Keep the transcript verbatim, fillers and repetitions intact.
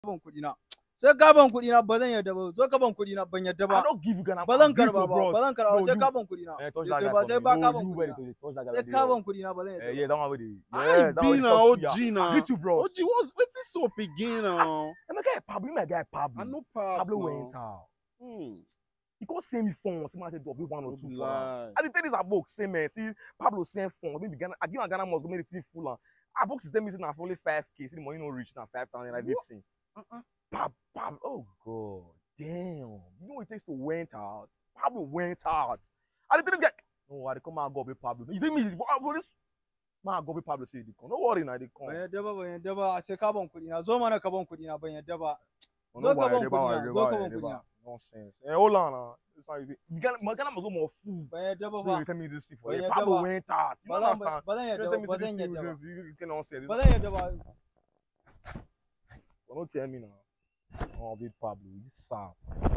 ban kuɗi na. Sai ka ban kuɗi na ba zan yarda ba. Zo ka ban kuɗi na ban yarda ba. I don't give you Ghana. Ba zan karba ba. Ba zan karba sai ka ban kuɗi na. Ba sai ba ka ban kuɗi na. Sai ka ban kuɗi na ba zan yarda. Yeah, that one with the. I be na O G na. Greet you, bro. O G, what's what's this up again now? I'm a guy Pablo. You my guy Pablo. I know Pablo. Pablo went out. Hmm. He can't send me phone. Somebody do one or two. Lie. I did tell this about say man. See Pablo send phone. Maybe Ghana. I give Ghana must go make it full. I box is them missing now for only five k. See the money no reach now five thousand. I did see. Uh-uh. Pab, Pab, oh God, damn! You know what it takes to went out. Pablo went out. I didn't get. No, I come out go be Pablo. You think me? For this man go be Pablo say they come. No worry now they come. Ban yarda ba ban yarda ba sai ka ban kuɗi na. Zo mana ka ban kuɗi na ban yarda ba. Zo ka ban kuɗi na. Zo ka ban kuɗi na. Nonsense. Eh, hold on now. It's not you. You got my Ghana must go more fool. Ban yarda ba So fa. you tell me this thing for Ban you. yarda Pablo ba. went out. You Ba zan understand? ba zan You yarda tell me ba. Ba this zan thing. yarda ba. You you cannot say this. Ba zan yarda ba. Don't tell me now. Oh, big Pablo, you sad.